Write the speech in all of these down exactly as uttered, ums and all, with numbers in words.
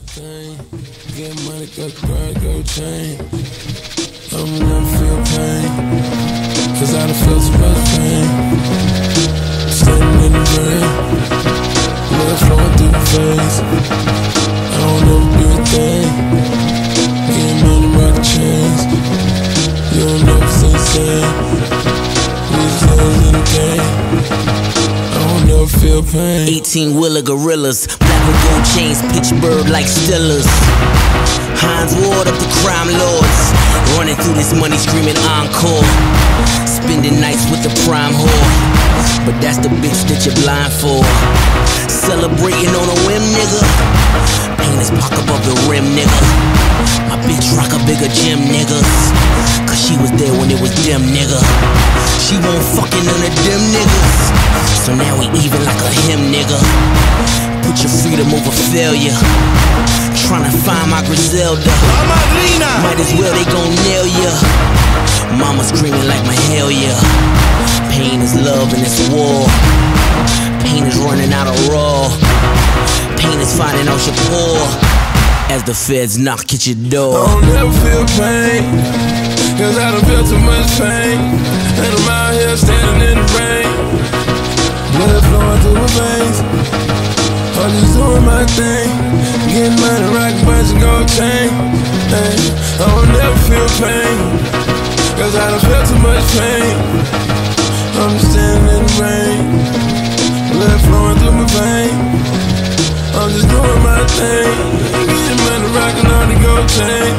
thing. Get money, got the grind, go chain. I'ma never feel pain, cause I done felt so much pain. Standing in the rain, blood flowing through the face. I don't ever do a thing. Getting money, rock chains. You don't never see the same. We just hands in the game. I don't never feel pain. eighteen wheeler gorillas, black with gold chains, Pittsburgh like Stillers. Heinz Ward up the crime lords, running through this money screaming encore. Spending nights with the prime whore, but that's the bitch that you're blind for. Celebrating on a whim, nigga. Pain is pock above the rim, nigga. My bitch rock a bigger gym, niggas, cause she was there when it was dim, nigga. She won't fucking none of them niggas, so now we even like a him, nigga. Put your freedom over failure, tryna find my Griselda. Might as well they gon' nail ya. Mama screaming like my hell yeah. Pain is love and it's war. Pain is running out of raw. Pain is finding out you're poor as the feds knock at your door. I don't never feel pain, cause I done felt too much pain. And I'm out here standing in the rain, blood flowing through my veins. I'm just doing my thing, getting money, rockin' bunch of gold chain. Hey, I don't never feel pain, cause I done felt too much pain. I'm just standing in the rain, blood flowing through my veins. I'm just doing my thing, getting money, rockin' on the gold chain.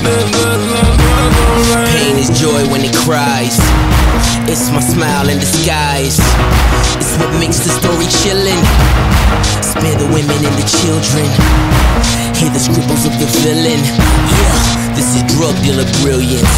Pain is joy when it cries. It's my smile in disguise. It's what makes the story chillin'. Spare the women and the children. Hear the scribbles of the villain. Yeah, this is drug dealer brilliance.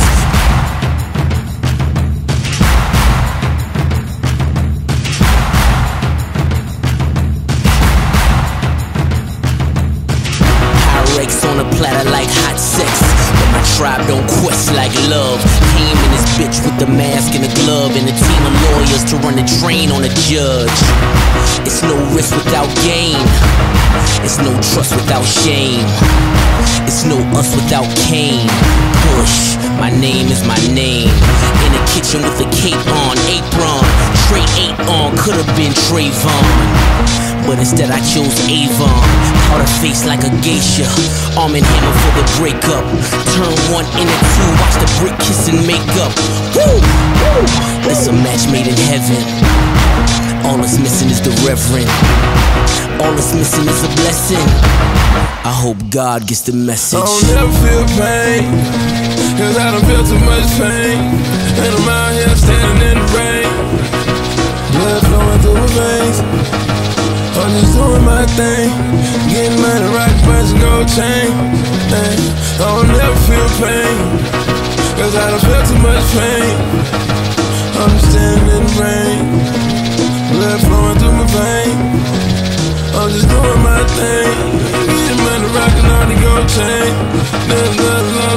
On a platter like hot sex, but my tribe don't quest like love. Came in this bitch with the mask and the glove, and a team of lawyers to run the train on a judge. It's no risk without gain. It's no trust without shame. It's no us without Cain. Push, my name is my name. In the kitchen with a cape on, apron, Trey eight on, could've been Trayvon, but instead I chose Avon. Powder face like a geisha, arm and hammer for the breakup. Turn one into two, watch the brick kiss and make up. Woo! Woo! It's a match made in heaven. All that's missing is the reverend. All that's missing is a blessing. I hope God gets the message. I don't never feel pain, cause I done feel too much pain. And I'm out here standing in the rain, blood flowing through my veins. I'm just doing my thing, getting money, rockin' bunch of gold chain. Hey, I don't never feel pain, cause I done felt too much pain. I'm standing in the rain, blood flowing through my veins. I'm just doing my thing, getting money, rockin' on the gold chain.